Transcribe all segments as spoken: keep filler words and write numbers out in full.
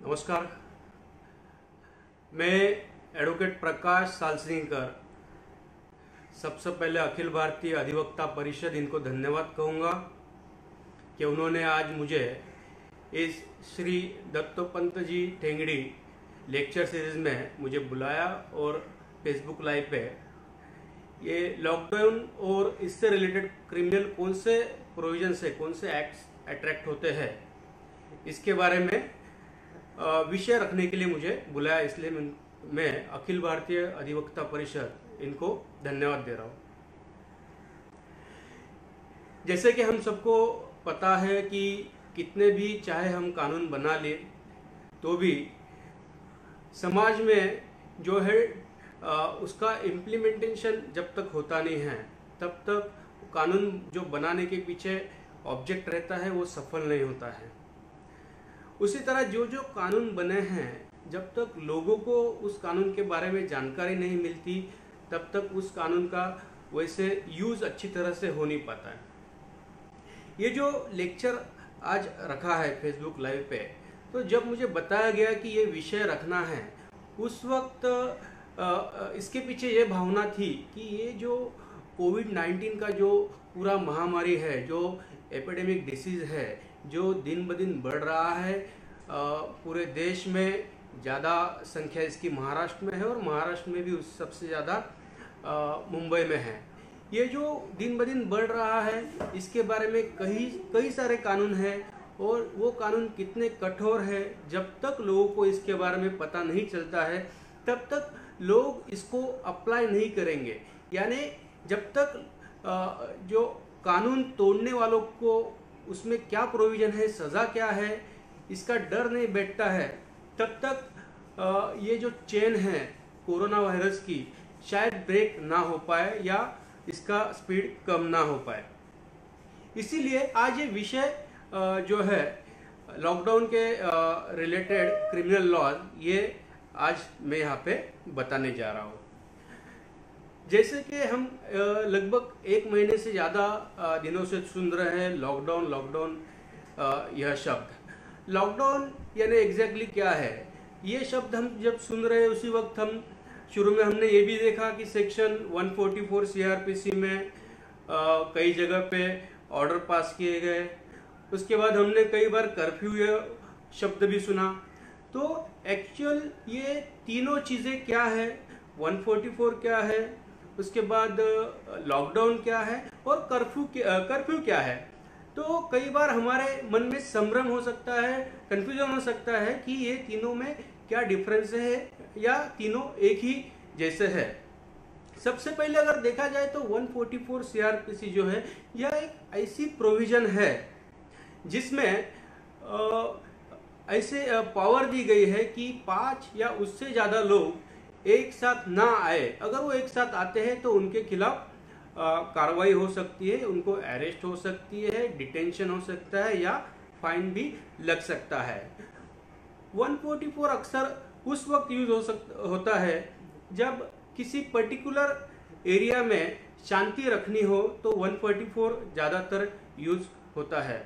नमस्कार, मैं एडवोकेट प्रकाश सालसिंगकर सबसे पहले अखिल भारतीय अधिवक्ता परिषद इनको धन्यवाद कहूँगा कि उन्होंने आज मुझे इस श्री दत्तोपंत जी ठेंगड़ी लेक्चर सीरीज में मुझे बुलाया और फेसबुक लाइव पे ये लॉकडाउन और इससे रिलेटेड क्रिमिनल कौन से प्रोविजन से कौन से एक्ट्स अट्रैक्ट होते हैं इसके बारे में विषय रखने के लिए मुझे बुलाया, इसलिए मैं, मैं अखिल भारतीय अधिवक्ता परिषद इनको धन्यवाद दे रहा हूँ। जैसे कि हम सबको पता है कि कितने भी चाहे हम कानून बना ले तो भी समाज में जो है आ, उसका इम्प्लीमेंटेशन जब तक होता नहीं है तब तक कानून जो बनाने के पीछे ऑब्जेक्ट रहता है वो सफल नहीं होता है। उसी तरह जो जो कानून बने हैं जब तक लोगों को उस कानून के बारे में जानकारी नहीं मिलती तब तक उस कानून का वैसे यूज़ अच्छी तरह से हो नहीं पाता है। ये जो लेक्चर आज रखा है फेसबुक लाइव पे, तो जब मुझे बताया गया कि ये विषय रखना है उस वक्त इसके पीछे ये भावना थी कि ये जो कोविड नाइन्टीन का जो पूरा महामारी है, जो एपिडेमिक डिसीज़ है, जो दिन ब दिन बढ़ रहा है, पूरे देश में ज़्यादा संख्या इसकी महाराष्ट्र में है और महाराष्ट्र में भी उस सबसे ज़्यादा मुंबई में है। ये जो दिन ब दिन बढ़ रहा है इसके बारे में कई कई सारे कानून हैं और वो कानून कितने कठोर है, जब तक लोगों को इसके बारे में पता नहीं चलता है तब तक लोग इसको अप्लाई नहीं करेंगे। यानी जब तक जो कानून तोड़ने वालों को उसमें क्या प्रोविज़न है, सज़ा क्या है, इसका डर नहीं बैठता है तब तक ये जो चेन है कोरोना वायरस की शायद ब्रेक ना हो पाए या इसका स्पीड कम ना हो पाए। इसीलिए आज ये विषय जो है लॉकडाउन के रिलेटेड क्रिमिनल लॉज, ये आज मैं यहाँ पे बताने जा रहा हूँ। जैसे कि हम लगभग एक महीने से ज़्यादा दिनों से सुन रहे हैं लॉकडाउन लॉकडाउन यह शब्द। लॉकडाउन यानी एग्जैक्टली क्या है, ये शब्द हम जब सुन रहे हैं उसी वक्त हम शुरू में हमने ये भी देखा कि सेक्शन एक सौ चौवालीस सीआरपीसी में आ, कई जगह पे ऑर्डर पास किए गए। उसके बाद हमने कई बार कर्फ्यू ये शब्द भी सुना। तो एक्चुअल ये तीनों चीज़ें क्या है, एक सौ चौवालीस क्या है, उसके बाद लॉकडाउन क्या है और कर्फ्यू कर्फ्यू क्या है। तो कई बार हमारे मन में संभ्रम हो सकता है, कंफ्यूजन हो सकता है कि ये तीनों में क्या डिफरेंस है या तीनों एक ही जैसे है। सबसे पहले अगर देखा जाए तो एक सौ चौवालीस सीआरपीसी जो है यह एक ऐसी प्रोविजन है जिसमें ऐसे पावर दी गई है कि पाँच या उससे ज़्यादा लोग एक साथ ना आए। अगर वो एक साथ आते हैं तो उनके खिलाफ कार्रवाई हो सकती है, उनको अरेस्ट हो सकती है, डिटेंशन हो सकता है या फाइन भी लग सकता है। एक सौ चौवालीस अक्सर उस वक्त यूज हो सकता होता है जब किसी पर्टिकुलर एरिया में शांति रखनी हो, तो एक सौ चौवालीस ज़्यादातर यूज होता है।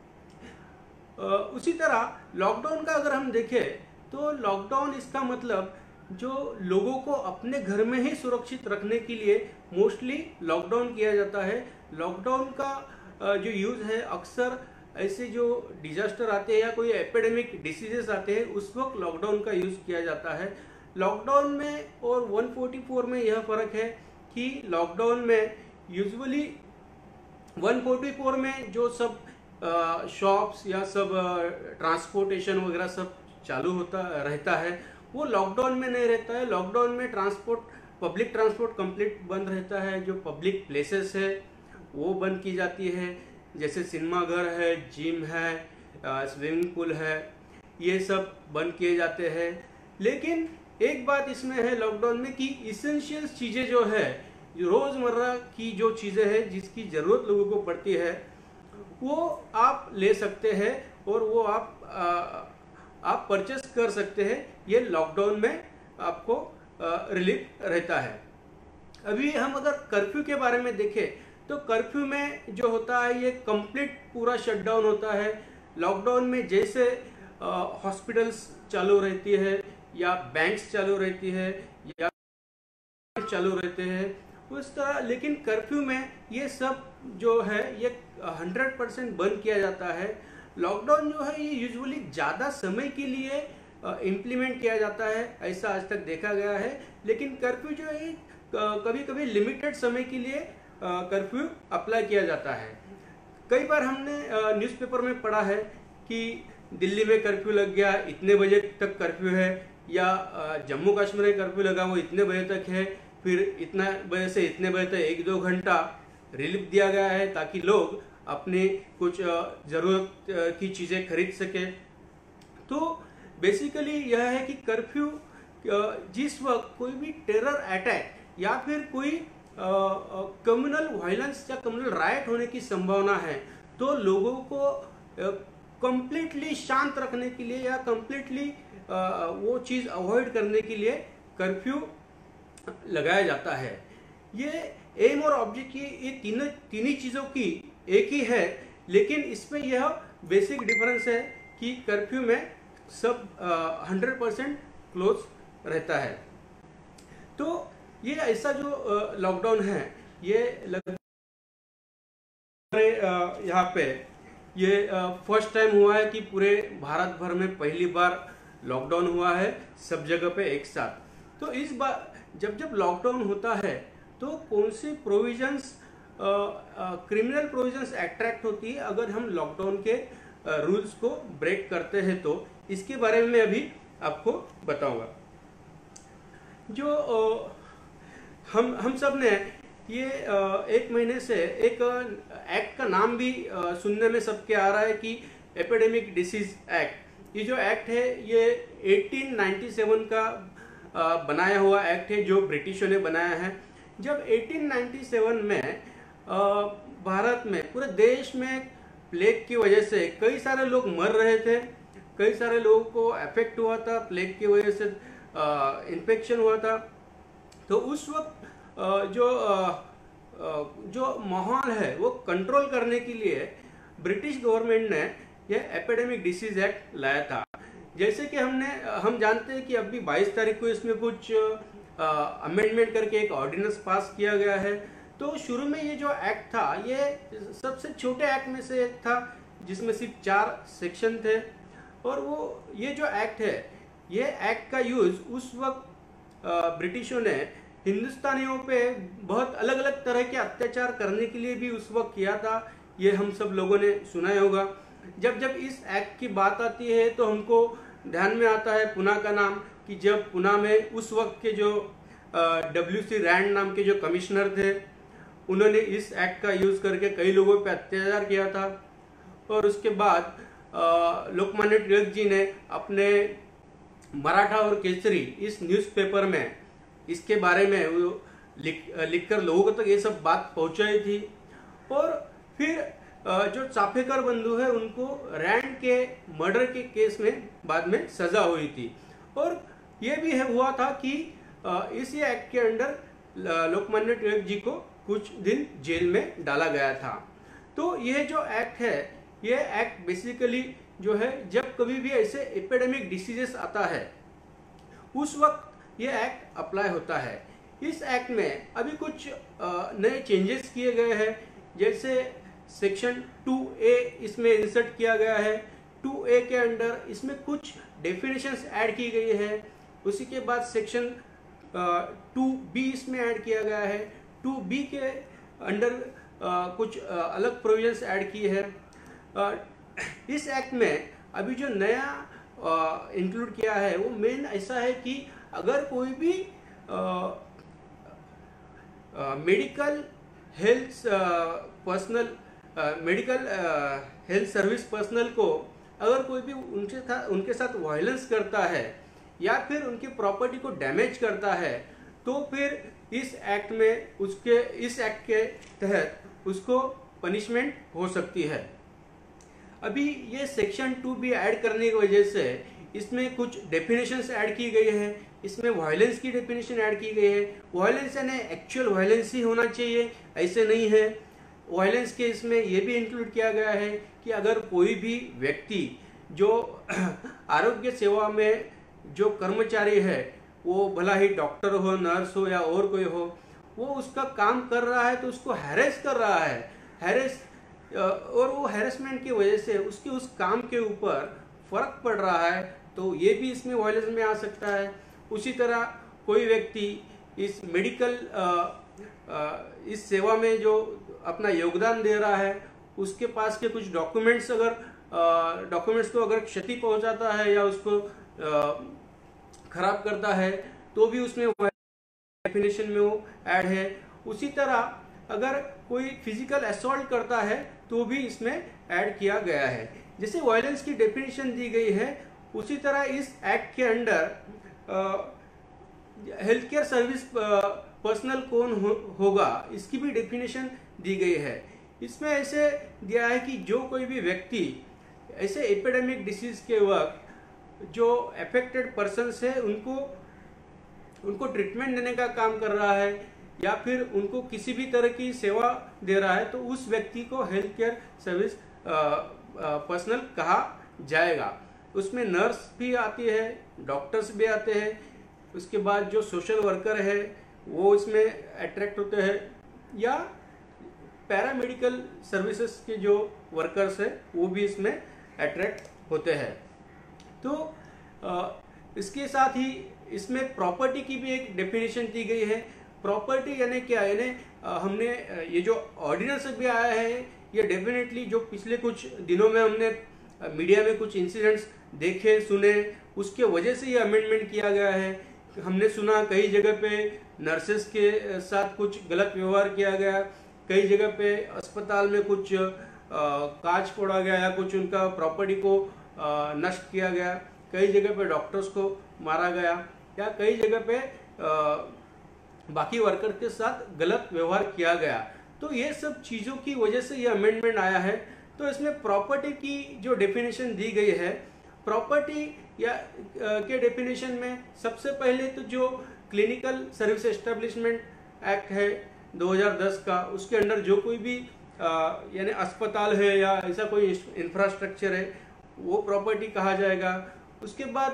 उसी तरह लॉकडाउन का अगर हम देखें तो लॉकडाउन इसका मतलब जो लोगों को अपने घर में ही सुरक्षित रखने के लिए मोस्टली लॉकडाउन किया जाता है। लॉकडाउन का जो यूज़ है अक्सर ऐसे जो डिजास्टर आते हैं या कोई एपिडेमिक डिसीजेस आते हैं उस वक्त लॉकडाउन का यूज़ किया जाता है। लॉकडाउन में और एक सौ चौवालीस में यह फ़र्क है कि लॉकडाउन में यूजुअली एक सौ चौवालीस में जो सब शॉप्स या सब ट्रांसपोर्टेशन वगैरह सब चालू होता रहता है वो लॉकडाउन में नहीं रहता है। लॉकडाउन में ट्रांसपोर्ट पब्लिक ट्रांसपोर्ट कंप्लीट बंद रहता है, जो पब्लिक प्लेसेस है वो बंद की जाती है, जैसे सिनेमा घर है, जिम है, स्विमिंग पूल है, ये सब बंद किए जाते हैं। लेकिन एक बात इसमें है लॉकडाउन में कि इसेंशियल्स चीज़ें जो है, रोज़मर्रा की जो चीज़ें हैं जिसकी ज़रूरत लोगों को पड़ती है वो आप ले सकते हैं और वो आप आ, आप परचेस कर सकते हैं। ये लॉकडाउन में आपको रिलीफ रहता है। अभी हम अगर कर्फ्यू के बारे में देखें तो कर्फ्यू में जो होता है ये कंप्लीट पूरा शटडाउन होता है। लॉकडाउन में जैसे हॉस्पिटल्स चालू रहती है या बैंक्स चालू रहती है या चालू रहते हैं उस तरह, लेकिन कर्फ्यू में ये सब जो है ये हंड्रेड परसेंट बंद किया जाता है। लॉकडाउन जो है ये यूजुअली ज़्यादा समय के लिए इम्प्लीमेंट किया जाता है, ऐसा आज तक देखा गया है। लेकिन कर्फ्यू जो है कभी कभी लिमिटेड समय के लिए कर्फ्यू अप्लाई किया जाता है। कई बार हमने न्यूज़पेपर में पढ़ा है कि दिल्ली में कर्फ्यू लग गया, इतने बजे तक कर्फ्यू है, या जम्मू कश्मीर में कर्फ्यू लगा वो इतने बजे तक है, फिर इतना बजे से इतने बजे तक एक दो घंटा रिलीफ दिया गया है ताकि लोग अपनी कुछ ज़रूरत की चीज़ें खरीद सके। तो बेसिकली यह है कि कर्फ्यू जिस वक्त कोई भी टेरर अटैक या फिर कोई कम्युनल वायलेंस या कम्युनल राइट होने की संभावना है तो लोगों को कंप्लीटली शांत रखने के लिए या कंप्लीटली वो चीज़ अवॉइड करने के लिए कर्फ्यू लगाया जाता है। ये एम और ऑब्जेक्ट की ये तीनों तीन चीज़ों की एक ही है, लेकिन इसमें यह बेसिक डिफरेंस है कि कर्फ्यू में सब हंड्रेड परसेंट क्लोज रहता है। तो ये ऐसा जो लॉकडाउन है ये लगभग यहाँ पे ये फर्स्ट टाइम हुआ है कि पूरे भारत भर में पहली बार लॉकडाउन हुआ है सब जगह पे एक साथ। तो इस बार जब जब लॉकडाउन होता है तो कौन सी प्रोविजंस क्रिमिनल प्रोविजंस अट्रैक्ट होती है अगर हम लॉकडाउन के रूल्स को ब्रेक करते हैं, तो इसके बारे में अभी आपको बताऊंगा। जो आ, हम हम सब ने ये आ, एक महीने से एक एक्ट का नाम भी आ, सुनने में सबके आ रहा है कि एपिडेमिक डिसीज एक्ट। ये जो एक्ट है ये अठारह सौ सत्तानवे का आ, बनाया हुआ एक्ट है जो ब्रिटिशों ने बनाया है। जब अठारह सौ सत्तानवे में आ, भारत में पूरे देश में प्लेग की वजह से कई सारे लोग मर रहे थे, कई सारे लोगों को अफेक्ट हुआ था, प्लेग की वजह से इन्फेक्शन हुआ था। तो उस वक्त आ, जो आ, आ, जो माहौल है वो कंट्रोल करने के लिए ब्रिटिश गवर्नमेंट ने यह एपिडेमिक डिसीज एक्ट लाया था। जैसे कि हमने हम जानते हैं कि अभी बाईस तारीख को इसमें कुछ अमेंडमेंट करके एक ऑर्डिनेंस पास किया गया है। तो शुरू में ये जो एक्ट था ये सबसे छोटे एक्ट में से एक था जिसमें सिर्फ चार सेक्शन थे, और वो ये जो एक्ट है ये एक्ट का यूज उस वक्त ब्रिटिशों ने हिंदुस्तानियों पे बहुत अलग अलग तरह के अत्याचार करने के लिए भी उस वक्त किया था। ये हम सब लोगों ने सुना ही होगा। जब जब इस एक्ट की बात आती है तो हमको ध्यान में आता है पुणे का नाम, कि जब पुणे में उस वक्त के जो डब्ल्यू सी रैंड नाम के जो कमिश्नर थे उन्होंने इस एक्ट का यूज करके कई लोगों पे अत्याचार किया था। और उसके बाद लोकमान्य टिलक जी ने अपने मराठा और केसरी इस न्यूज़पेपर में इसके बारे में वो लिख लिखकर लोगों को तक ये सब बात पहुंचाई थी। और फिर जो चाफेकर बंधु है उनको रैंड के मर्डर के केस में बाद में सजा हुई थी। और ये भी है हुआ था कि इसी एक्ट के अंडर लोकमान्य टिलक जी को कुछ दिन जेल में डाला गया था। तो ये जो एक्ट है ये एक्ट बेसिकली जो है जब कभी भी ऐसे एपिडेमिक डिसीजेस आता है उस वक्त ये एक्ट अप्लाई होता है। इस एक्ट में अभी कुछ नए चेंजेस किए गए हैं, जैसे सेक्शन टू ए इसमें इंसर्ट किया गया है। टू ए के अंडर इसमें कुछ डेफिनेशंस ऐड की गई है। उसी के बाद सेक्शन टू बी इसमें ऐड किया गया है। टू बी के अंडर कुछ आ, अलग प्रोविजंस ऐड किए हैं। इस एक्ट में अभी जो नया इंक्लूड किया है वो मेन ऐसा है कि अगर कोई भी medical health personal medical health service personal को अगर कोई भी उनके साथ उनके साथ वायलेंस करता है या फिर उनकी प्रॉपर्टी को डैमेज करता है तो फिर इस एक्ट में उसके इस एक्ट के तहत उसको पनिशमेंट हो सकती है। अभी ये सेक्शन टू भी ऐड करने की वजह से इसमें कुछ डेफिनेशंस ऐड की गई है। इसमें वायलेंस की डेफिनेशन ऐड की गई है। वायलेंस यानी एक्चुअल वायलेंस ही होना चाहिए, ऐसे नहीं है। वायलेंस के इसमें ये भी इंक्लूड किया गया है कि अगर कोई भी व्यक्ति जो आरोग्य सेवा में जो कर्मचारी है, वो भला ही डॉक्टर हो, नर्स हो या और कोई हो, वो उसका काम कर रहा है तो उसको हैरेस कर रहा है, हैरेस और वो हैरेसमेंट की वजह से उसके उस काम के ऊपर फर्क पड़ रहा है, तो ये भी इसमें वायलेंस में आ सकता है। उसी तरह कोई व्यक्ति इस मेडिकल इस सेवा में जो अपना योगदान दे रहा है, उसके पास के कुछ डॉक्यूमेंट्स अगर डॉक्यूमेंट्स को अगर क्षति पहुंचाता है या उसको खराब करता है, तो भी उसमें डेफिनेशन में वो ऐड है। उसी तरह अगर कोई फिजिकल असॉल्ट करता है तो भी इसमें ऐड किया गया है। जैसे वायलेंस की डेफिनेशन दी गई है, उसी तरह इस एक्ट के under health care service personal कौन हो, होगा इसकी भी डेफिनेशन दी गई है। इसमें ऐसे दिया है कि जो कोई भी व्यक्ति ऐसे एपिडेमिक डिसीज के वक्त जो अफेक्टेड पर्सन्स है उनको उनको ट्रीटमेंट देने का काम कर रहा है या फिर उनको किसी भी तरह की सेवा दे रहा है, तो उस व्यक्ति को हेल्थ केयर सर्विस पर्सनल कहा जाएगा। उसमें नर्स भी आती है, डॉक्टर्स भी आते हैं, उसके बाद जो सोशल वर्कर है वो इसमें अट्रैक्ट होते हैं, या पैरामेडिकल सर्विसेज के जो वर्कर्स है वो भी इसमें अट्रैक्ट होते हैं। तो आ, इसके साथ ही इसमें प्रॉपर्टी की भी एक डेफिनेशन दी गई है। प्रॉपर्टी यानी क्या, यानी हमने ये जो ऑर्डिनेंस भी आया है, ये डेफिनेटली जो पिछले कुछ दिनों में हमने मीडिया में कुछ इंसिडेंट्स देखे सुने, उसके वजह से ये अमेंडमेंट किया गया है। हमने सुना कई जगह पे नर्सेस के साथ कुछ गलत व्यवहार किया गया, कई जगह पे अस्पताल में कुछ कांच फोड़ा गया या कुछ उनका प्रॉपर्टी को आ, नष्ट किया गया, कई जगह पे डॉक्टर्स को मारा गया, या कई जगह पे आ, बाकी वर्कर के साथ गलत व्यवहार किया गया। तो ये सब चीज़ों की वजह से ये अमेंडमेंट आया है। तो इसमें प्रॉपर्टी की जो डेफिनेशन दी गई है, प्रॉपर्टी या के डेफिनेशन में सबसे पहले तो जो क्लिनिकल सर्विस एस्टेब्लिशमेंट एक्ट है दो हज़ार दस का, उसके अंडर जो कोई भी यानी अस्पताल है या ऐसा कोई इंफ्रास्ट्रक्चर है वो प्रॉपर्टी कहा जाएगा। उसके बाद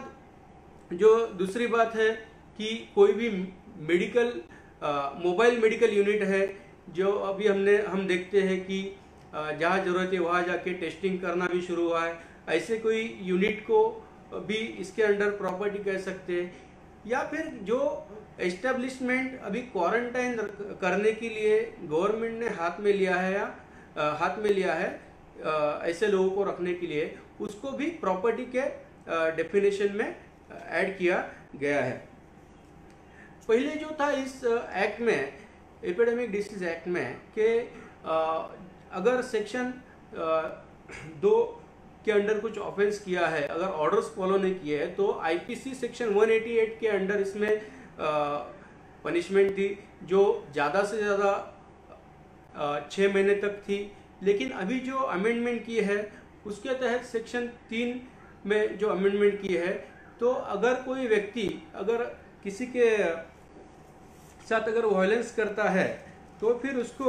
जो दूसरी बात है कि कोई भी मेडिकल मोबाइल मेडिकल यूनिट है, जो अभी हमने हम देखते हैं कि जहाँ ज़रूरत है वहाँ जाके टेस्टिंग करना भी शुरू हुआ है, ऐसे कोई यूनिट को भी इसके अंडर प्रॉपर्टी कह सकते हैं। या फिर जो एस्टेब्लिशमेंट अभी क्वारंटाइन करने के लिए गवर्नमेंट ने हाथ में लिया है या हाथ में लिया है ऐसे लोगों को रखने के लिए, उसको भी प्रॉपर्टी के डेफिनेशन में ऐड किया गया है। पहले जो था इस एक्ट में, एपिडेमिक डिसीज एक्ट में, कि अगर सेक्शन दो के अंडर कुछ ऑफेंस किया है, अगर ऑर्डर्स फॉलो नहीं किए हैं, तो आईपीसी सेक्शन एक सौ अट्ठासी के अंडर इसमें पनिशमेंट थी जो ज़्यादा से ज़्यादा छः महीने तक थी। लेकिन अभी जो अमेंडमेंट की है उसके तहत सेक्शन तीन में जो अमेंडमेंट की है, तो अगर कोई व्यक्ति अगर किसी के साथ अगर वायलेंस करता है तो फिर उसको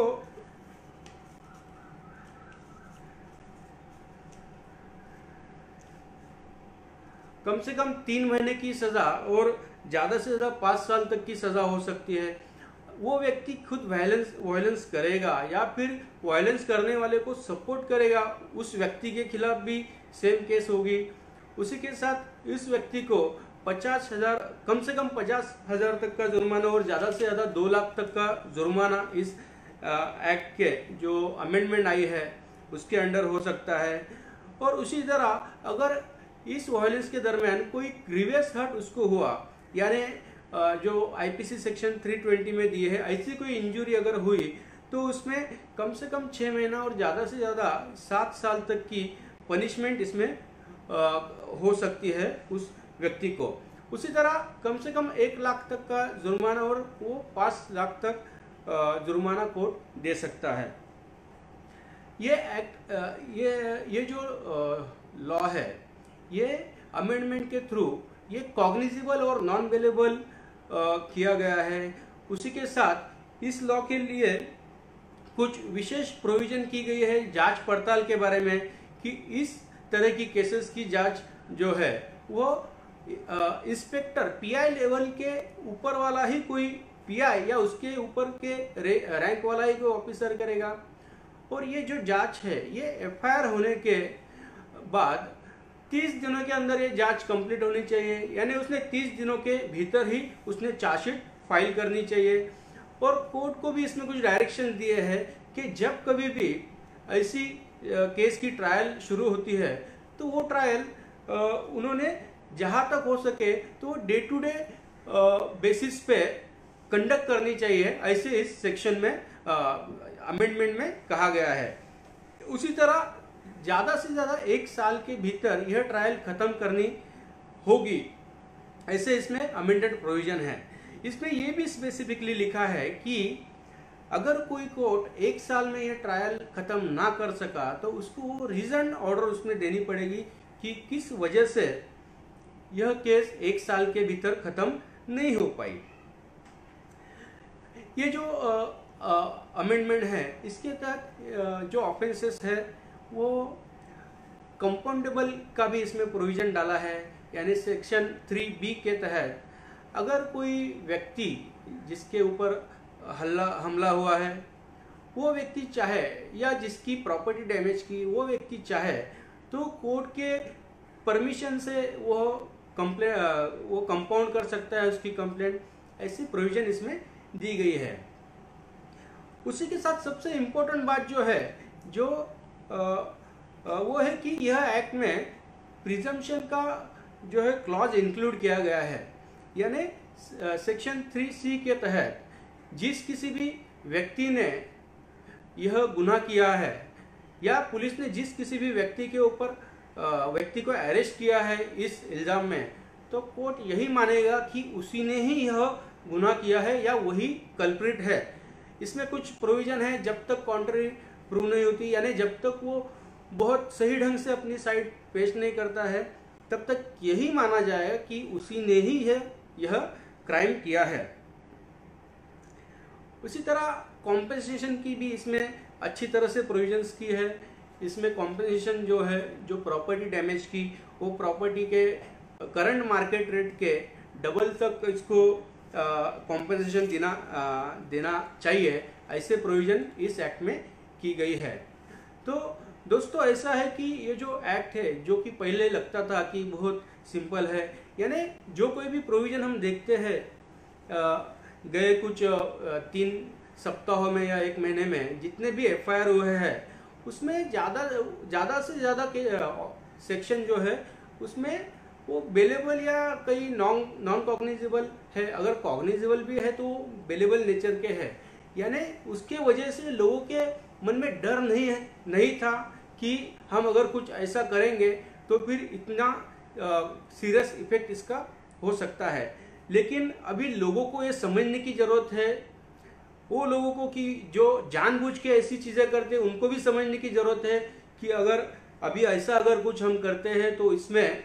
कम से कम तीन महीने की सजा और ज़्यादा से ज़्यादा पाँच साल तक की सजा हो सकती है। वो व्यक्ति खुद वायलेंस वायलेंस करेगा या फिर वायलेंस करने वाले को सपोर्ट करेगा, उस व्यक्ति के खिलाफ भी सेम केस होगी। उसी के साथ इस व्यक्ति को पचास हजार कम से कम पचास हजार तक का जुर्माना और ज़्यादा से ज़्यादा दो लाख तक का जुर्माना इस एक्ट के जो अमेंडमेंट आई है उसके अंडर हो सकता है। और उसी तरह अगर इस वायलेंस के दरमियान कोई ग्रीवियस हर्ट उसको हुआ, यानी जो आईपीसी सेक्शन तीन सौ बीस में दी है, ऐसी कोई इंजरी अगर हुई तो उसमें कम से कम छः महीना और ज़्यादा से ज़्यादा सात साल तक की पनिशमेंट इसमें आ, हो सकती है उस व्यक्ति को। उसी तरह कम से कम एक लाख तक का जुर्माना और वो पाँच लाख तक जुर्माना कोर्ट दे सकता है। ये एक्ट ये ये जो लॉ है, ये अमेंडमेंट के थ्रू ये कॉग्निजिबल और नॉन वेलेबल किया गया है। उसी के साथ इस लॉ के लिए कुछ विशेष प्रोविजन की गई है जांच पड़ताल के बारे में, कि इस तरह की केसेस की जांच जो है वो इंस्पेक्टर पीआई लेवल के ऊपर वाला ही कोई पीआई या उसके ऊपर के रैंक वाला ही कोई ऑफिसर करेगा। और ये जो जांच है ये एफआईआर होने के बाद तीस दिनों के अंदर ये जांच कंप्लीट होनी चाहिए, यानी उसने तीस दिनों के भीतर ही उसने चार्जशीट फाइल करनी चाहिए। और कोर्ट को भी इसमें कुछ डायरेक्शन दिए हैं कि जब कभी भी ऐसी केस की ट्रायल शुरू होती है तो वो ट्रायल उन्होंने जहां तक हो सके तो डे टू डे बेसिस पे कंडक्ट करनी चाहिए, ऐसे इस सेक्शन में अमेंडमेंट में कहा गया है। उसी तरह ज्यादा से ज्यादा एक साल के भीतर यह ट्रायल खत्म करनी होगी, ऐसे इसमें अमेंडेड प्रोविजन है। इसमें यह भी स्पेसिफिकली लिखा है कि अगर कोई कोर्ट एक साल में यह ट्रायल खत्म ना कर सका तो उसको रीजन ऑर्डर उसमें देनी पड़ेगी कि किस वजह से यह केस एक साल के भीतर खत्म नहीं हो पाई। ये जो अमेंडमेंट है इसके तहत जो ऑफेंसेस है वो कंपाउंडेबल का भी इसमें प्रोविजन डाला है, यानी सेक्शन थ्री बी के तहत अगर कोई व्यक्ति जिसके ऊपर हल्ला हमला हुआ है वो व्यक्ति चाहे या जिसकी प्रॉपर्टी डैमेज की वो व्यक्ति चाहे तो कोर्ट के परमिशन से वो कंप्लेन वो कंपाउंड कर सकता है उसकी कंप्लेंट, ऐसी प्रोविजन इसमें दी गई है। उसी के साथ सबसे इम्पोर्टेंट बात जो है जो आ, आ, वो है कि यह एक्ट में प्रिजम्पशन का जो है क्लॉज इंक्लूड किया गया है, यानी सेक्शन थ्री सी के तहत जिस किसी भी व्यक्ति ने यह गुनाह किया है या पुलिस ने जिस किसी भी व्यक्ति के ऊपर व्यक्ति को अरेस्ट किया है इस इल्जाम में, तो कोर्ट यही मानेगा कि उसी ने ही यह गुनाह किया है या वही कल्प्रिट है। इसमें कुछ प्रोविजन है, जब तक कॉन्ट्ररी प्रूव नहीं होती, यानी जब तक वो बहुत सही ढंग से अपनी साइड पेश नहीं करता है तब तक यही माना जाएगा कि उसी ने ही है यह क्राइम किया है। उसी तरह कॉम्पेंसेशन की भी इसमें अच्छी तरह से प्रोविजंस की है। इसमें कॉम्पेंसेशन जो है जो प्रॉपर्टी डैमेज की वो प्रॉपर्टी के करंट मार्केट रेट के डबल तक इसको कॉम्पेंसेशन देना आ, देना चाहिए, ऐसे प्रोविजन इस एक्ट में की गई है। तो दोस्तों ऐसा है कि ये जो एक्ट है जो कि पहले लगता था कि बहुत सिंपल है, यानी जो कोई भी प्रोविजन हम देखते हैं गए कुछ तीन सप्ताहों में या एक महीने में जितने भी एफ आई आर हुए हैं उसमें ज़्यादा ज़्यादा से ज़्यादा के सेक्शन जो है उसमें वो बेलेबल या कई नॉन नॉन कॉग्निजेबल है, अगर कॉग्निजेबल भी है तो बेलेबल नेचर के है, यानी उसके वजह से लोगों के मन में डर नहीं है नहीं था कि हम अगर कुछ ऐसा करेंगे तो फिर इतना सीरियस इफेक्ट इसका हो सकता है। लेकिन अभी लोगों को ये समझने की ज़रूरत है, वो लोगों को कि जो जानबूझ के ऐसी चीज़ें करते हैं उनको भी समझने की ज़रूरत है कि अगर अभी ऐसा अगर कुछ हम करते हैं तो इसमें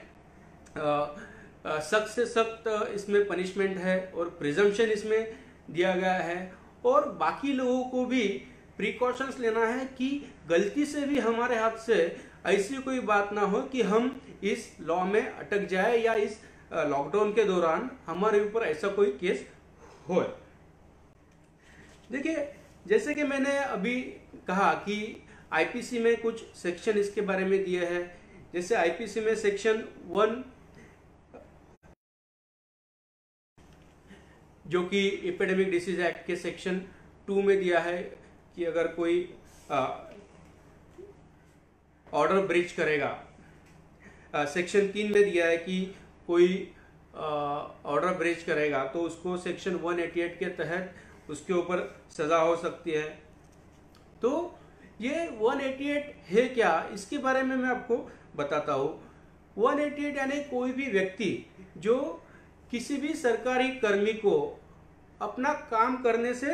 सख्त से सख्त इसमें पनिशमेंट है और प्रिजम्पशन इसमें दिया गया है। और बाकी लोगों को भी प्रिकॉशंस लेना है कि गलती से भी हमारे हाथ से ऐसी कोई बात ना हो कि हम इस लॉ में अटक जाए या इस लॉकडाउन के दौरान हमारे ऊपर ऐसा कोई केस हो। देखिए जैसे कि मैंने अभी कहा कि आईपीसी में कुछ सेक्शन इसके बारे में दिए हैं, जैसे आईपीसी में सेक्शन वन जो कि एपिडेमिक डिसीज एक्ट के सेक्शन टू में दिया है कि अगर कोई ऑर्डर ब्रीच करेगा, सेक्शन तीन में दिया है कि कोई ऑर्डर ब्रीच करेगा तो उसको सेक्शन वन एटी एट के तहत उसके ऊपर सजा हो सकती है। तो ये वन एटी एट है क्या, इसके बारे में मैं आपको बताता हूँ। वन एटी एट यानी कोई भी व्यक्ति जो किसी भी सरकारी कर्मी को अपना काम करने से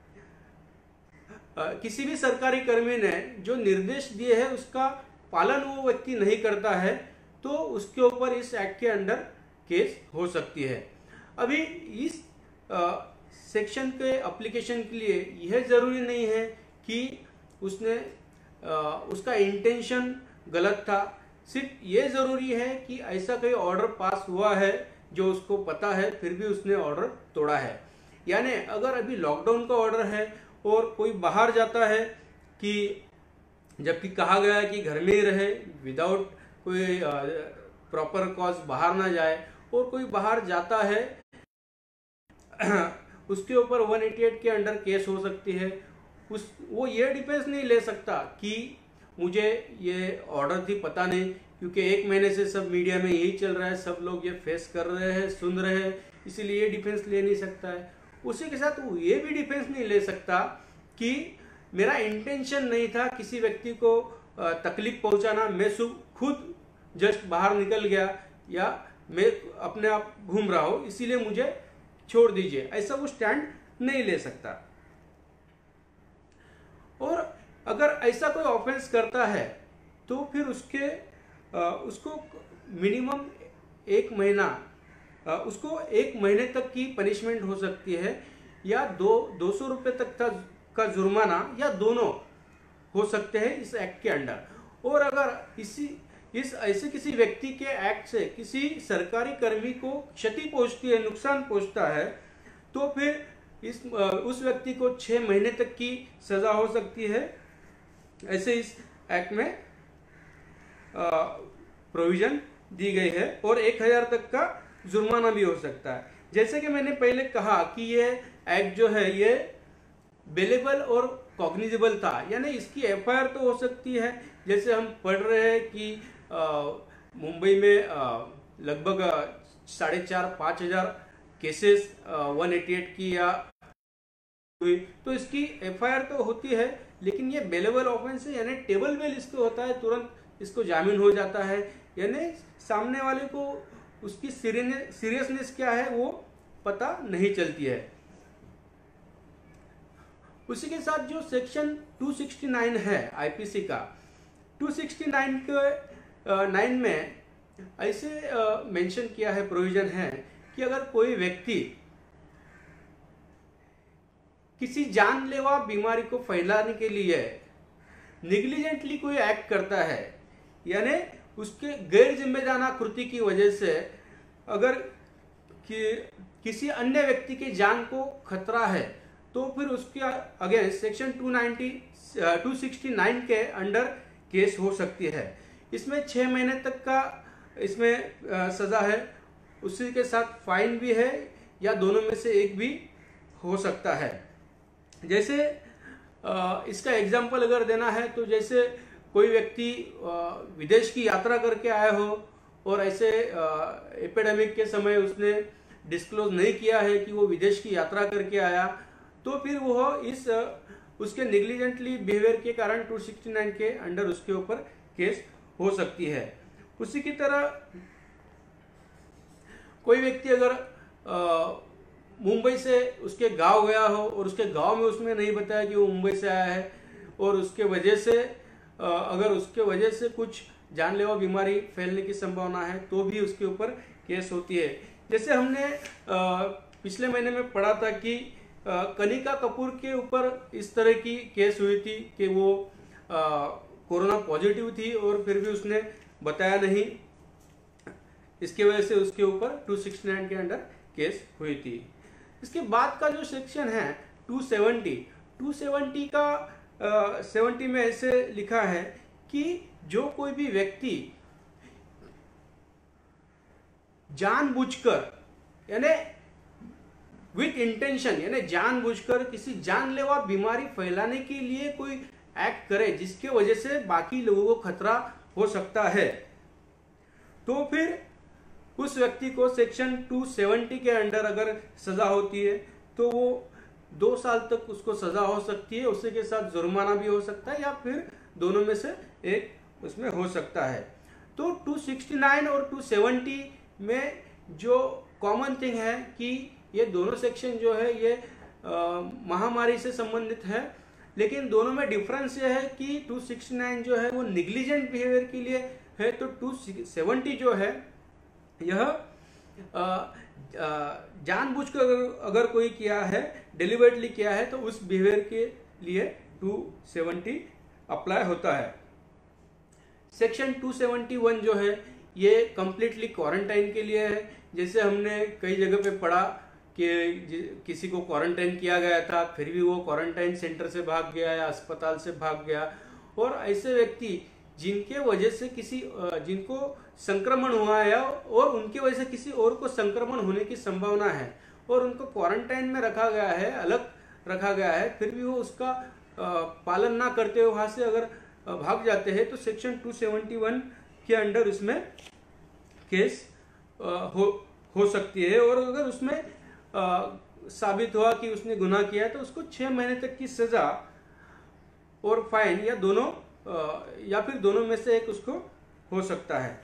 आ, किसी भी सरकारी कर्मी ने जो निर्देश दिए हैं उसका पालन वो व्यक्ति नहीं करता है तो उसके ऊपर इस एक्ट के अंडर केस हो सकती है। अभी इस आ, सेक्शन के एप्लीकेशन के लिए यह जरूरी नहीं है कि उसने आ, उसका इंटेंशन गलत था। सिर्फ ये ज़रूरी है कि ऐसा कोई ऑर्डर पास हुआ है जो उसको पता है, फिर भी उसने ऑर्डर तोड़ा है। यानी अगर अभी लॉकडाउन का ऑर्डर है और कोई बाहर जाता है, कि जबकि कहा गया है कि घर में ही रहे, विदाउट कोई प्रॉपर कॉज बाहर ना जाए, और कोई बाहर जाता है उसके ऊपर एक सौ अट्ठासी के अंडर केस हो सकती है। उस वो ये डिफेंस नहीं ले सकता कि मुझे ये ऑर्डर थी पता नहीं, क्योंकि एक महीने से सब मीडिया में यही चल रहा है, सब लोग ये फेस कर रहे हैं, सुन रहे हैं, इसीलिए ये डिफेंस ले नहीं सकता है। उसी के साथ वो ये भी डिफेंस नहीं ले सकता कि मेरा इंटेंशन नहीं था किसी व्यक्ति को तकलीफ पहुंचाना, मैं खुद जस्ट बाहर निकल गया या मैं अपने आप घूम रहा हूं, इसीलिए मुझे छोड़ दीजिए, ऐसा वो स्टैंड नहीं ले सकता। और अगर ऐसा कोई ऑफेंस करता है तो फिर उसके आ, उसको मिनिमम एक महीना आ, उसको एक महीने तक की पनिशमेंट हो सकती है, या दो दो सौ रुपये तक का, का जुर्माना, या दोनों हो सकते हैं इस एक्ट के अंडर। और अगर इसी इस ऐसे किसी व्यक्ति के एक्ट से किसी सरकारी कर्मी को क्षति पहुंचती है, नुकसान पहुंचता है, तो फिर इस उस व्यक्ति को छह महीने तक की सजा हो सकती है। ऐसे इस एक्ट में प्रोविजन दी गई है, और एक हजार तक का जुर्माना भी हो सकता है। जैसे कि मैंने पहले कहा कि ये एक्ट जो है ये बेलेबल और कॉग्निजेबल था, यानी इसकी एफ आई आर तो हो सकती है। जैसे हम पढ़ रहे हैं कि मुंबई में लगभग साढ़े चार पाँच हजार केसेस एक सौ अट्ठासी की या हुई, तो इसकी एफ आई आर तो होती है, लेकिन ये बेलेबल ऑफेंस है, यानी टेबल बेल इसको होता है, तुरंत इसको जामीन हो जाता है, यानी सामने वाले को उसकी सीरियसनेस क्या है वो पता नहीं चलती है। उसी के साथ जो सेक्शन दो सौ उनहत्तर है आईपीसी का, दो सौ उनहत्तर के नाइन में ऐसे मेंशन किया है, प्रोविजन है कि अगर कोई व्यक्ति किसी जानलेवा बीमारी को फैलाने के लिए निग्लिजेंटली कोई एक्ट करता है, यानी उसके गैर जिम्मेदाराना कृति की वजह से अगर कि, किसी अन्य व्यक्ति के जान को खतरा है, तो फिर उसके अगेंस्ट सेक्शन दो सौ उनहत्तर के अंडर केस हो सकती है। इसमें छह महीने तक का इसमें आ, सजा है, उसी के साथ फाइन भी है, या दोनों में से एक भी हो सकता है। जैसे आ, इसका एग्जाम्पल अगर देना है तो जैसे कोई व्यक्ति विदेश की यात्रा करके आया हो और ऐसे एपिडेमिक के समय उसने डिस्क्लोज नहीं किया है कि वो विदेश की यात्रा करके आया, तो फिर वो इस उसके निग्लिजेंटली बिहेवियर के कारण दो सौ उनहत्तर के अंडर उसके ऊपर केस हो सकती है। उसी की तरह कोई व्यक्ति अगर मुंबई से उसके गांव गया हो और उसके गांव में उसमें नहीं बताया कि वो मुंबई से आया है, और उसके वजह से अगर उसके वजह से कुछ जानलेवा बीमारी फैलने की संभावना है, तो भी उसके ऊपर केस होती है। जैसे हमने पिछले महीने में पढ़ा था कि कनिका कपूर के ऊपर इस तरह की केस हुई थी कि वो कोरोना पॉजिटिव थी और फिर भी उसने बताया नहीं, इसके वजह से उसके ऊपर दो सौ उनहत्तर के अंडर केस हुई थी। इसके बाद का जो सेक्शन है दो सौ सत्तर, दो सौ सत्तर का सत्तर में ऐसे लिखा है कि जो कोई भी व्यक्ति जानबूझकर यानी विथ इंटेंशन यानी जानबूझकर किसी जानलेवा बीमारी फैलाने के लिए कोई एक्ट करे जिसके वजह से बाकी लोगों को खतरा हो सकता है, तो फिर उस व्यक्ति को सेक्शन दो सौ सत्तर के अंडर अगर सजा होती है तो वो दो साल तक उसको सजा हो सकती है, उसी के साथ जुर्माना भी हो सकता है, या फिर दोनों में से एक उसमें हो सकता है। तो दो सौ उनहत्तर और दो सौ सत्तर में जो कॉमन थिंग है कि ये दोनों सेक्शन जो है ये महामारी से संबंधित है, लेकिन दोनों में डिफरेंस ये है कि दो सौ उनहत्तर जो है वो निग्लिजेंट बिहेवियर के लिए है, तो दो सौ सत्तर जो है यह जानबूझकर अगर, अगर कोई किया है, डिलिबरेटली किया है, तो उस बिहेवियर के लिए दो सौ सत्तर अप्लाई होता है। सेक्शन टू सेवेंटी वन जो है ये कम्प्लीटली क्वारंटाइन के लिए है। जैसे हमने कई जगह पे पढ़ा कि किसी को क्वारंटाइन किया गया था, फिर भी वो क्वारंटाइन सेंटर से भाग गया या अस्पताल से भाग गया, और ऐसे व्यक्ति जिनके वजह से किसी जिनको संक्रमण हुआ है और उनकी वजह से किसी और को संक्रमण होने की संभावना है और उनको क्वारंटाइन में रखा गया है, अलग रखा गया है, फिर भी वो उसका पालन ना करते हुए वहां से अगर भाग जाते हैं तो सेक्शन टू सेवेंटी वन के अंडर उसमें केस हो हो सकती है। और अगर उसमें आ, साबित हुआ कि उसने गुनाह किया है तो उसको छह महीने तक की सजा और फाइन या दोनों आ, या फिर दोनों में से एक उसको हो सकता है।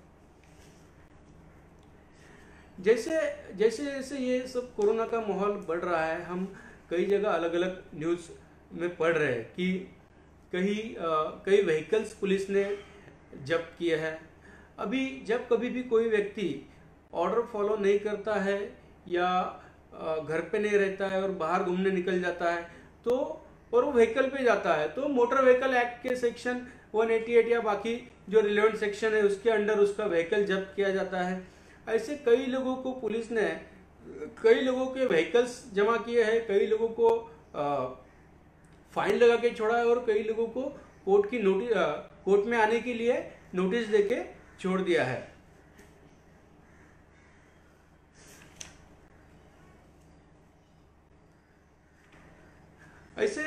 जैसे जैसे जैसे ये सब कोरोना का माहौल बढ़ रहा है, हम कई जगह अलग अलग न्यूज़ में पढ़ रहे हैं कि कहीं कई व्हीकल्स पुलिस ने जब्त किए हैं। अभी जब कभी भी कोई व्यक्ति ऑर्डर फॉलो नहीं करता है या घर पे नहीं रहता है और बाहर घूमने निकल जाता है तो और वो व्हीकल पे जाता है तो मोटर व्हीकल एक्ट के सेक्शन वन एटी एट या बाकी जो रिलेवेंट सेक्शन है उसके अंडर उसका व्हीकल जब्त किया जाता है। ऐसे कई लोगों को पुलिस ने कई लोगों के व्हीकल्स जमा किए हैं, कई लोगों को फाइन लगा के छोड़ा है और कई लोगों को कोर्ट की नोटिस कोर्ट में आने के लिए नोटिस देके छोड़ दिया है। ऐसे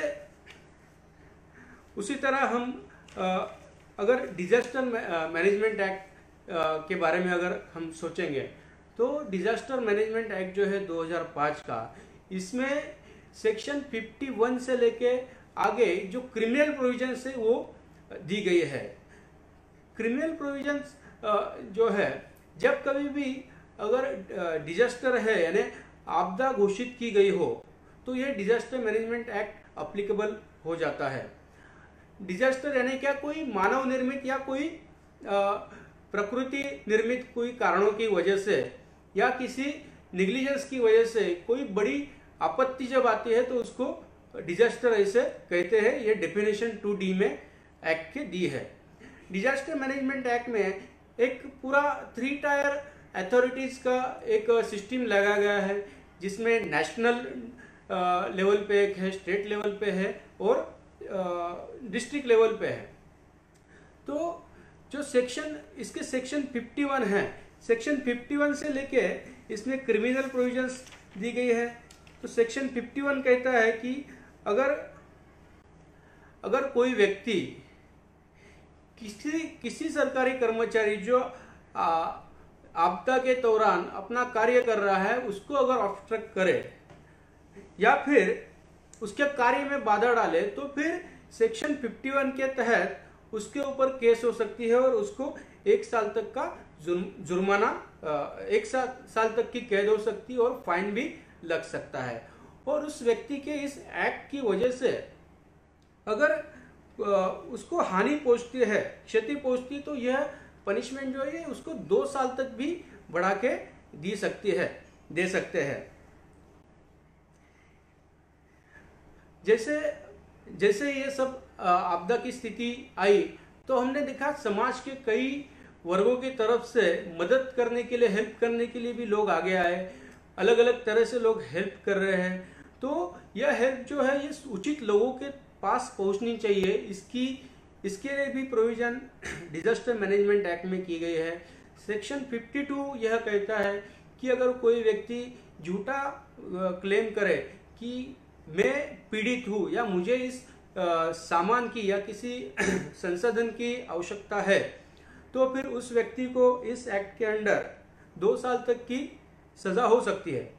उसी तरह हम अगर डिजास्टर मैनेजमेंट एक्ट के बारे में अगर हम सोचेंगे तो डिजास्टर मैनेजमेंट एक्ट जो है दो हज़ार पाँच का, इसमें सेक्शन इक्यावन से लेके आगे जो क्रिमिनल प्रोविजंस है वो दी गई है। क्रिमिनल प्रोविजंस जो है जब कभी भी अगर डिजास्टर है यानी आपदा घोषित की गई हो तो ये डिजास्टर मैनेजमेंट एक्ट अप्लीकेबल हो जाता है। डिजास्टर यानी क्या, कोई मानव निर्मित या कोई प्रकृति निर्मित कोई कारणों की वजह से या किसी निग्लिजेंस की वजह से कोई बड़ी आपत्ति जब आती है तो उसको डिजास्टर ऐसे कहते हैं। ये डेफिनेशन टू डी में एक्ट के दी है। डिजास्टर मैनेजमेंट एक्ट में एक पूरा थ्री टायर अथॉरिटीज का एक सिस्टम लगाया गया है जिसमें नेशनल लेवल पे एक है, स्टेट लेवल पे है और डिस्ट्रिक्ट लेवल पे है। तो जो सेक्शन इसके सेक्शन इक्यावन है, सेक्शन इक्यावन से लेके इसमें क्रिमिनल प्रोविजंस दी गई है। तो सेक्शन इक्यावन कहता है कि अगर अगर कोई व्यक्ति किसी किसी सरकारी कर्मचारी जो आ, आपदा के दौरान अपना कार्य कर रहा है उसको अगर ऑब्स्ट्रक्ट करे या फिर उसके कार्य में बाधा डाले तो फिर सेक्शन इक्यावन के तहत उसके ऊपर केस हो सकती है और उसको एक साल तक का जुर्माना एक साल साल तक की कैद हो सकती है और फाइन भी लग सकता है। और उस व्यक्ति के इस एक्ट की वजह से अगर उसको हानि पहुंचती है, क्षति पहुंचती है, तो यह पनिशमेंट जो है उसको दो साल तक भी बढ़ा के दी सकती है दे सकते हैं। जैसे जैसे ये सब आपदा की स्थिति आई तो हमने देखा समाज के कई वर्गों की तरफ से मदद करने के लिए, हेल्प करने के लिए भी लोग आगे आए। अलग अलग तरह से लोग हेल्प कर रहे हैं। तो यह हेल्प जो है ये उचित लोगों के पास पहुंचनी चाहिए। इसकी इसके लिए भी प्रोविजन डिजास्टर मैनेजमेंट एक्ट में की गई है। सेक्शन बावन यह कहता है कि अगर कोई व्यक्ति झूठा क्लेम करे कि मैं पीड़ित हूँ या मुझे इस आ, सामान की या किसी संसाधन की आवश्यकता है तो फिर उस व्यक्ति को इस एक्ट के अंडर दो साल तक की सजा हो सकती है।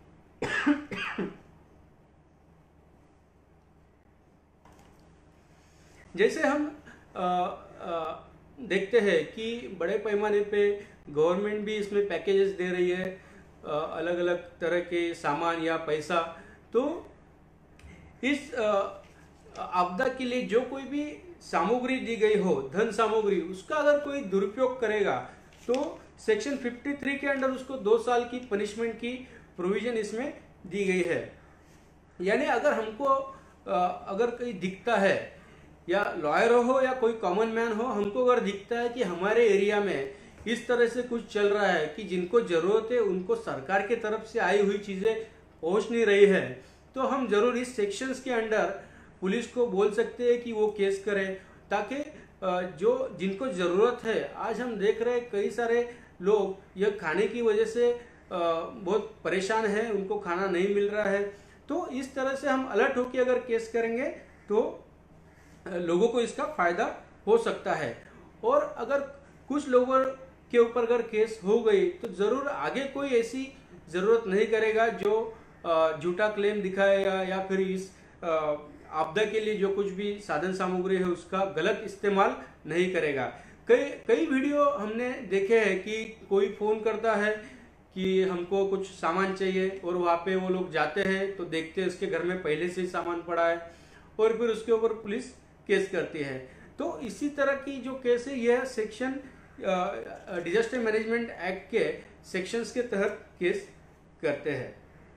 जैसे हम आ, आ, देखते हैं कि बड़े पैमाने पे गवर्नमेंट भी इसमें पैकेजेस दे रही है, अलग अलग तरह के सामान या पैसा। तो इस आपदा के लिए जो कोई भी सामग्री दी गई हो, धन सामग्री, उसका अगर कोई दुरुपयोग करेगा तो सेक्शन तिरेपन के अंडर उसको दो साल की पनिशमेंट की प्रोविजन इसमें दी गई है। यानी अगर हमको अगर कहीं दिखता है या लॉयर हो या कोई कॉमन मैन हो, हमको अगर दिखता है कि हमारे एरिया में इस तरह से कुछ चल रहा है कि जिनको जरूरत है उनको सरकार की तरफ से आई हुई चीजें पहुंच नहीं रही है, तो हम जरूर इस सेक्शंस के अंडर पुलिस को बोल सकते हैं कि वो केस करें, ताकि जो जिनको जरूरत है, आज हम देख रहे हैं कई सारे लोग यह खाने की वजह से बहुत परेशान हैं, उनको खाना नहीं मिल रहा है। तो इस तरह से हम अलर्ट होकर अगर केस करेंगे तो लोगों को इसका फायदा हो सकता है। और अगर कुछ लोगों के ऊपर अगर केस हो गई तो जरूर आगे कोई ऐसी जरूरत नहीं करेगा जो झूठा क्लेम दिखाएगा या फिर इस आपदा के लिए जो कुछ भी साधन सामग्री है उसका गलत इस्तेमाल नहीं करेगा। कई कई वीडियो हमने देखे हैं कि कोई फोन करता है कि हमको कुछ सामान चाहिए और वहाँ पे वो लोग जाते हैं तो देखते हैं उसके घर में पहले से ही सामान पड़ा है और फिर उसके ऊपर पुलिस केस करती है। तो इसी तरह की जो केस है यह सेक्शन डिजास्टर मैनेजमेंट एक्ट के सेक्शंस के तहत केस करते हैं।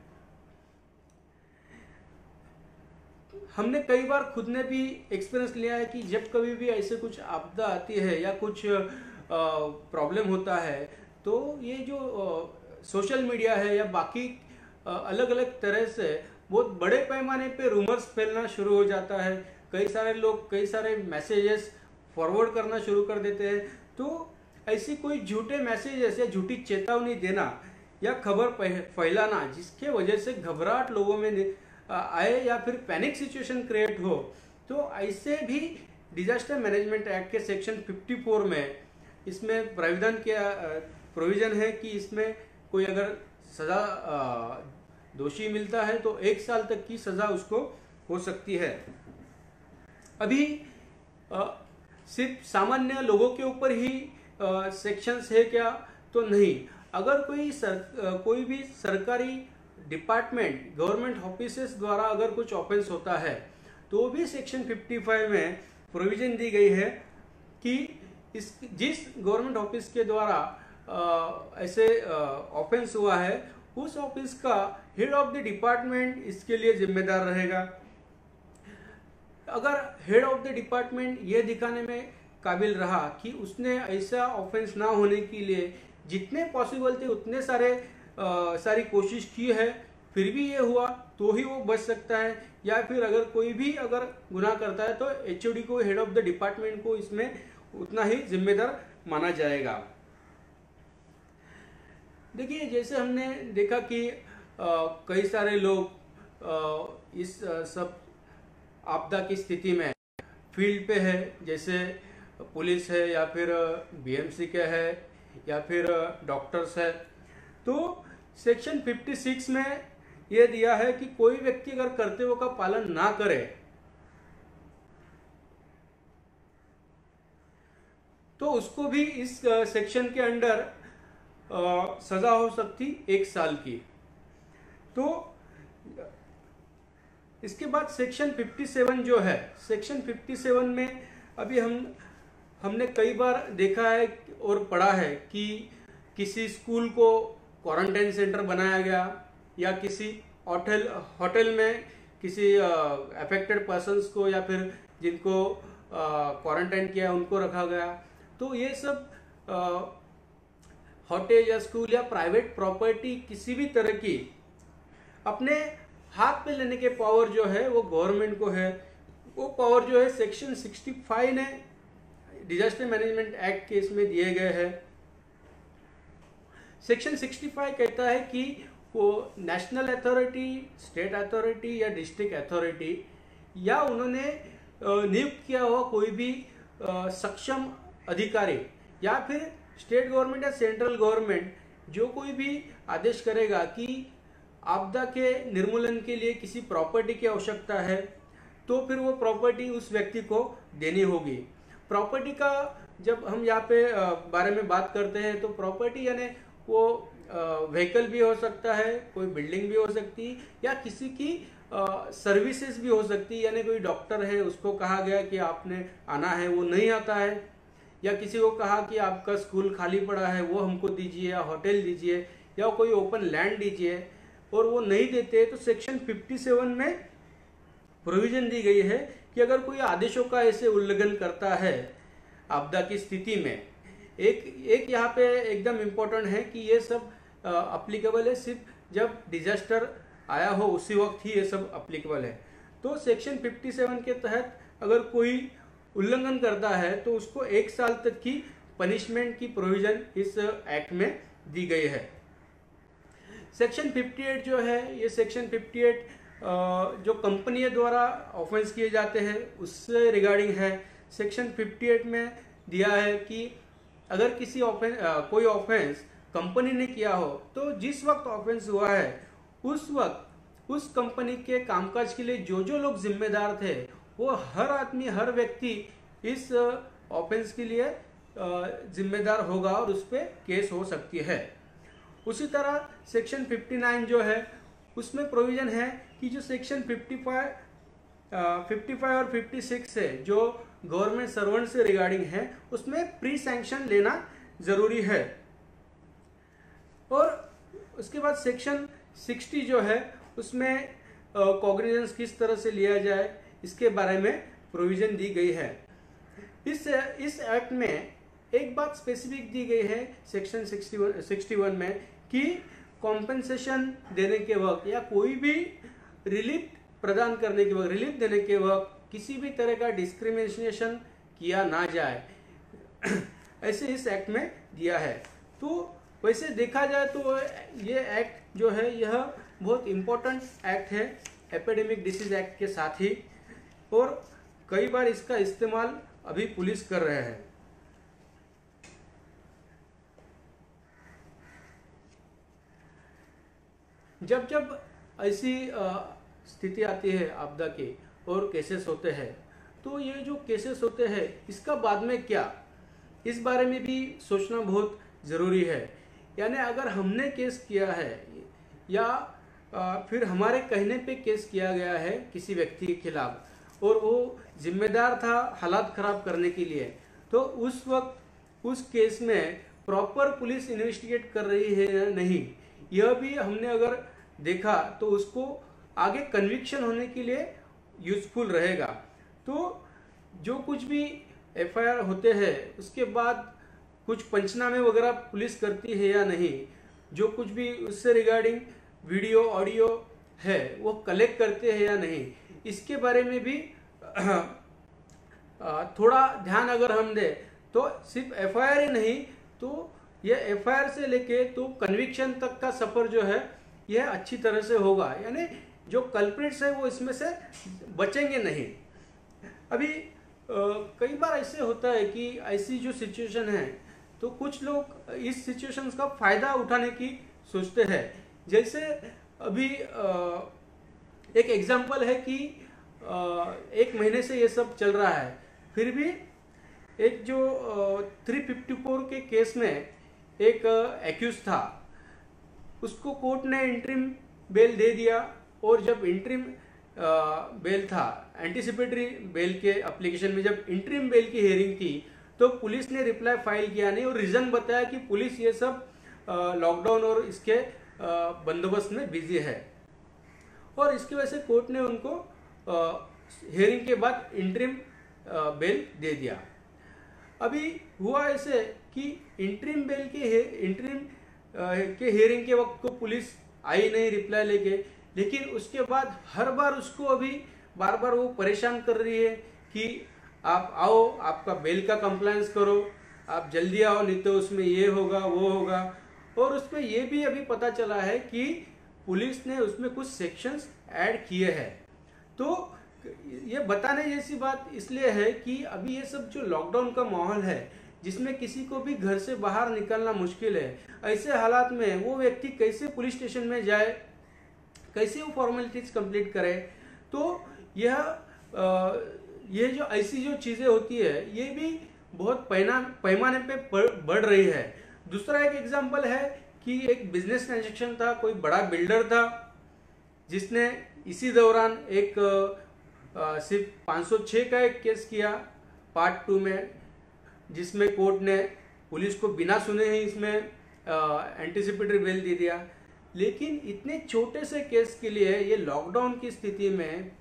हमने कई बार खुद ने भी एक्सपीरियंस लिया है कि जब कभी भी ऐसे कुछ आपदा आती है या कुछ प्रॉब्लम होता है तो ये जो सोशल मीडिया है या बाकी अलग अलग तरह से बहुत बड़े पैमाने पे रूमर्स फैलना शुरू हो जाता है। कई सारे लोग कई सारे मैसेजेस फॉरवर्ड करना शुरू कर देते हैं। तो ऐसी कोई झूठे मैसेजेस या झूठी चेतावनी देना या खबर फैलाना जिसके वजह से घबराहट लोगों में आए या फिर पैनिक सिचुएशन क्रिएट हो, तो ऐसे भी डिजास्टर मैनेजमेंट एक्ट के सेक्शन चौवन में इसमें प्राविधान किया प्रोविजन है कि इसमें कोई अगर सजा दोषी मिलता है तो एक साल तक की सजा उसको हो सकती है। अभी आ, सिर्फ सामान्य लोगों के ऊपर ही सेक्शंस है क्या, तो नहीं। अगर कोई सर, कोई भी सरकारी डिपार्टमेंट गवर्नमेंट ऑफिसेस द्वारा अगर कुछ ऑफेंस होता है तो भी सेक्शन पचपन में प्रोविजन दी गई है कि इस जिस गवर्नमेंट ऑफिस के द्वारा आ, ऐसे ऑफेंस हुआ है उस ऑफिस का हेड ऑफ द डिपार्टमेंट इसके लिए जिम्मेदार रहेगा। अगर हेड ऑफ द डिपार्टमेंट ये दिखाने में काबिल रहा कि उसने ऐसा ऑफेंस ना होने के लिए जितने पॉसिबल थे उतने सारे आ, सारी कोशिश की है, फिर भी ये हुआ तो ही वो बच सकता है। या फिर अगर कोई भी अगर गुनाह करता है तो एचओडी को, हेड ऑफ द डिपार्टमेंट को इसमें उतना ही जिम्मेदार माना जाएगा। देखिए, जैसे हमने देखा कि आ, कई सारे लोग आ, इस आ, सब आपदा की स्थिति में फील्ड पे है, जैसे पुलिस है या फिर बीएमसी के है या फिर डॉक्टर्स है। तो सेक्शन छप्पन में यह दिया है कि कोई व्यक्ति अगर कर्तव्यों का पालन ना करे तो उसको भी इस सेक्शन के अंडर सजा हो सकती एक साल की। तो इसके बाद सेक्शन सत्तावन जो है, सेक्शन सत्तावन में अभी हम हमने कई बार देखा है और पढ़ा है कि किसी स्कूल को क्वारंटाइन सेंटर बनाया गया या किसी होटल होटल में किसी अफेक्टेड पर्सन्स को या फिर जिनको क्वारंटाइन किया उनको रखा गया। तो ये सब होटल या स्कूल या प्राइवेट प्रॉपर्टी किसी भी तरह की अपने हाथ में लेने के पावर जो है वो गवर्नमेंट को है। वो पावर जो है सेक्शन पैंसठ ने डिजास्टर मैनेजमेंट एक्ट के इसमें दिए गए हैं। सेक्शन पैंसठ कहता है कि वो नेशनल अथॉरिटी, स्टेट अथॉरिटी या डिस्ट्रिक्ट अथॉरिटी या उन्होंने नियुक्त किया हुआ कोई भी सक्षम अधिकारी या फिर स्टेट गवर्नमेंट या सेंट्रल गवर्नमेंट जो कोई भी आदेश करेगा कि आपदा के निर्मूलन के लिए किसी प्रॉपर्टी की आवश्यकता है तो फिर वो प्रॉपर्टी उस व्यक्ति को देनी होगी। प्रॉपर्टी का जब हम यहाँ पे बारे में बात करते हैं तो प्रॉपर्टी यानी वो व्हीकल भी हो सकता है, कोई बिल्डिंग भी हो सकती है या किसी की सर्विसेज भी हो सकती है। यानी कोई डॉक्टर है उसको कहा गया कि आपने आना है, वो नहीं आता है, या किसी को कहा कि आपका स्कूल खाली पड़ा है वो हमको दीजिए या होटल दीजिए या कोई ओपन लैंड दीजिए और वो नहीं देते तो सेक्शन सत्तावन में प्रोविजन दी गई है कि अगर कोई आदेशों का ऐसे उल्लंघन करता है आपदा की स्थिति में, एक एक यहाँ पे एकदम इम्पोर्टेंट है कि ये सब अप्लीकेबल है सिर्फ जब डिजास्टर आया हो उसी वक्त ही ये सब अप्लीकेबल है। तो सेक्शन सत्तावन के तहत अगर कोई उल्लंघन करता है तो उसको एक साल तक की पनिशमेंट की प्रोविजन इस एक्ट में दी गई है। सेक्शन अट्ठावन जो है, ये सेक्शन अट्ठावन जो कंपनियों द्वारा ऑफेंस किए जाते हैं उससे रिगार्डिंग है। सेक्शन अट्ठावन में दिया है कि अगर किसी ऑफेंस कोई ऑफेंस कंपनी ने किया हो तो जिस वक्त ऑफेंस हुआ है उस वक्त उस कंपनी के कामकाज के लिए जो जो लोग जिम्मेदार थे वो हर आदमी, हर व्यक्ति इस ऑफेंस के लिए जिम्मेदार होगा और उस पर केस हो सकती है। उसी तरह सेक्शन उनसठ जो है उसमें प्रोविजन है कि जो सेक्शन पचपन, पचपन और छप्पन है जो गवर्नमेंट सर्वेंट से रिगार्डिंग है उसमें प्री सैंक्शन लेना जरूरी है। और उसके बाद सेक्शन साठ जो है उसमें कॉग्निजेंस किस तरह से लिया जाए इसके बारे में प्रोविजन दी गई है। इस इस एक्ट में एक बात स्पेसिफिक दी गई है सेक्शन इकसठ में कि कॉम्पेंसेशन देने के वक्त या कोई भी रिलीफ प्रदान करने के वक्त, रिलीफ देने के वक्त किसी भी तरह का डिस्क्रिमिनेशन किया ना जाए ऐसे इस एक्ट में दिया है। तो वैसे देखा जाए तो ये एक्ट जो है यह बहुत इम्पोर्टेंट एक्ट है एपिडेमिक डिसीज एक्ट के साथ ही, और कई बार इसका इस्तेमाल अभी पुलिस कर रहे हैं। जब जब ऐसी स्थिति आती है आपदा की और केसेस होते हैं तो ये जो केसेस होते हैं इसका बाद में क्या, इस बारे में भी सोचना बहुत ज़रूरी है। यानी अगर हमने केस किया है या आ, फिर हमारे कहने पे केस किया गया है किसी व्यक्ति के खिलाफ और वो जिम्मेदार था हालात ख़राब करने के लिए, तो उस वक्त उस केस में प्रॉपर पुलिस इन्वेस्टिगेट कर रही है या नहीं, यह भी हमने अगर देखा तो उसको आगे कन्विक्शन होने के लिए यूजफुल रहेगा। तो जो कुछ भी एफ आई आर होते हैं उसके बाद कुछ पंचनामे वगैरह पुलिस करती है या नहीं, जो कुछ भी उससे रिगार्डिंग वीडियो ऑडियो है वो कलेक्ट करते हैं या नहीं, इसके बारे में भी थोड़ा ध्यान अगर हम दें तो सिर्फ एफ आई आर ही नहीं तो ये एफ आई आर से लेके तो कन्विक्शन तक का सफर जो है यह अच्छी तरह से होगा। यानी जो कल्प्रिट्स है वो इसमें से बचेंगे नहीं। अभी आ, कई बार ऐसे होता है कि ऐसी जो सिचुएशन है तो कुछ लोग इस सिचुएशन का फायदा उठाने की सोचते हैं। जैसे अभी आ, एक एग्जांपल है कि आ, एक महीने से ये सब चल रहा है, फिर भी एक जो तीन सौ चौवन के केस में एक एक्यूज था उसको कोर्ट ने इंटरिम बेल दे दिया, और जब इंटरिम बेल था एंटीसिपेटरी बेल के एप्लीकेशन में जब इंटरिम बेल की हियरिंग थी तो पुलिस ने रिप्लाई फाइल किया नहीं और रीजन बताया कि पुलिस ये सब लॉकडाउन और इसके बंदोबस्त में बिजी है, और इसकी वजह से कोर्ट ने उनको हियरिंग के बाद इंटरिम बेल दे दिया। अभी हुआ ऐसे कि इंटरिम बेल के इंटरिम के हियरिंग के वक्त को पुलिस आई नहीं रिप्लाई लेके, लेकिन उसके बाद हर बार उसको अभी बार बार वो परेशान कर रही है कि आप आओ, आपका बेल का कंप्लायंस करो, आप जल्दी आओ नहीं तो उसमें ये होगा वो होगा। और उसमें ये भी अभी पता चला है कि पुलिस ने उसमें कुछ सेक्शंस ऐड किए हैं। तो ये बताने जैसी बात इसलिए है कि अभी ये सब जो लॉकडाउन का माहौल है जिसमें किसी को भी घर से बाहर निकलना मुश्किल है, ऐसे हालात में वो व्यक्ति कैसे पुलिस स्टेशन में जाए, कैसे वो फॉर्मेलिटीज कंप्लीट करे। तो यह आ, ये जो ऐसी जो चीज़ें होती है ये भी बहुत पैना पैमाने पे बढ़ रही है। दूसरा एक एग्जांपल है कि एक बिजनेस ट्रांजैक्शन था, कोई बड़ा बिल्डर था जिसने इसी दौरान एक आ, सिर्फ पाँच सौ छह का एक केस किया पार्ट टू में, जिसमें कोर्ट ने पुलिस को बिना सुने ही इसमें एंटीसिपेटरी बेल दे दिया। लेकिन इतने छोटे से केस के लिए ये लॉकडाउन की स्थिति में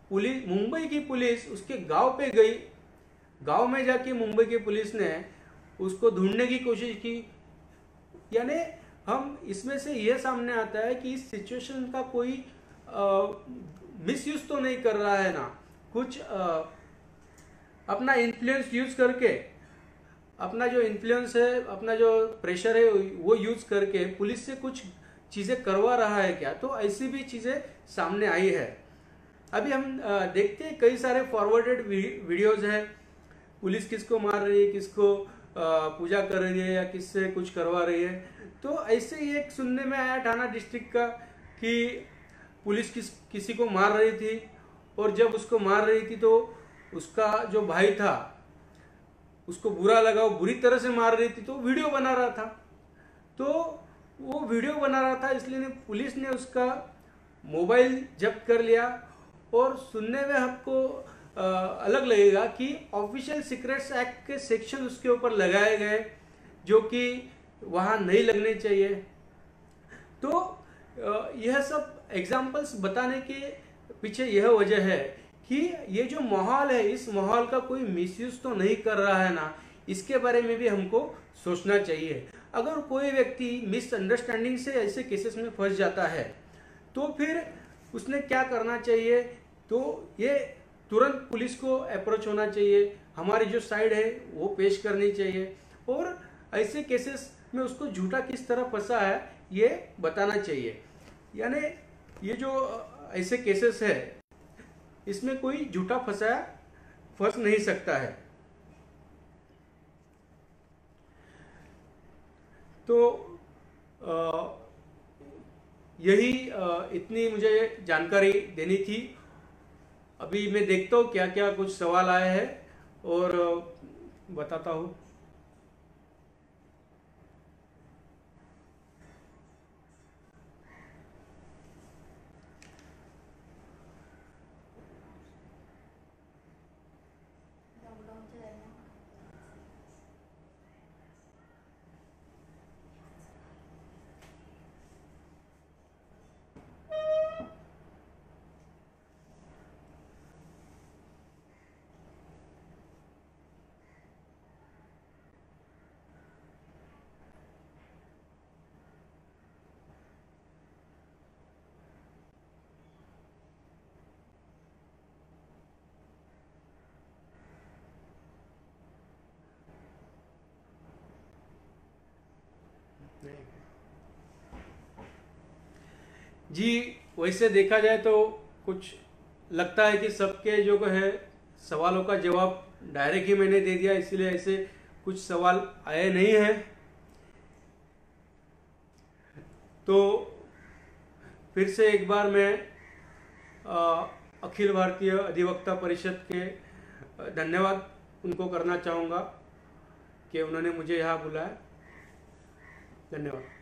पुलिस, मुंबई की पुलिस उसके गांव पे गई, गांव में जाके मुंबई की पुलिस ने उसको ढूंढने की कोशिश की। यानी हम इसमें से यह सामने आता है कि इस सिचुएशन का कोई मिसयूज तो नहीं कर रहा है ना, कुछ आ, अपना इन्फ्लुएंस यूज करके, अपना जो इन्फ्लुएंस है, अपना जो प्रेशर है वो यूज करके पुलिस से कुछ चीजें करवा रहा है क्या। तो ऐसी भी चीजें सामने आई है। अभी हम आ, देखते हैं कई सारे फॉरवर्डेड वीडियोज हैं, पुलिस किसको मार रही है, किसको पूजा कर रही है या किससे कुछ करवा रही है। तो ऐसे ही एक सुनने में आया थाना डिस्ट्रिक्ट का कि पुलिस किस किसी को मार रही थी, और जब उसको मार रही थी तो उसका जो भाई था उसको बुरा लगा, वो बुरी तरह से मार रही थी, तो वीडियो बना रहा था। तो वो वीडियो बना रहा था इसलिए पुलिस ने उसका मोबाइल जब्त कर लिया। और सुनने में आपको आ, अलग लगेगा कि ऑफिशियल सीक्रेट्स एक्ट के सेक्शन उसके ऊपर लगाए गए जो कि वहाँ नहीं लगने चाहिए। तो आ, यह सब एग्जाम्पल्स बताने के पीछे यह वजह है कि ये जो माहौल है, इस माहौल का कोई मिसयूज तो नहीं कर रहा है ना, इसके बारे में भी हमको सोचना चाहिए। अगर कोई व्यक्ति मिसअंडरस्टैंडिंग से ऐसे केसेस में फंस जाता है तो फिर उसने क्या करना चाहिए, तो ये तुरंत पुलिस को अप्रोच होना चाहिए, हमारी जो साइड है वो पेश करनी चाहिए, और ऐसे केसेस में उसको झूठा किस तरह फंसा है ये बताना चाहिए। यानी ये जो ऐसे केसेस है इसमें कोई झूठा फंसा फंस नहीं सकता है। तो आ, यही आ, इतनी मुझे जानकारी देनी थी। अभी मैं देखता हूँ क्या क्या कुछ सवाल आए हैं और बताता हूँ। जी, वैसे देखा जाए तो कुछ लगता है कि सबके जो है सवालों का जवाब डायरेक्ट ही मैंने दे दिया, इसलिए ऐसे कुछ सवाल आए नहीं हैं। तो फिर से एक बार मैं आ, अखिल भारतीय अधिवक्ता परिषद के धन्यवाद उनको करना चाहूँगा कि उन्होंने मुझे यहाँ बुलाया। धन्यवाद।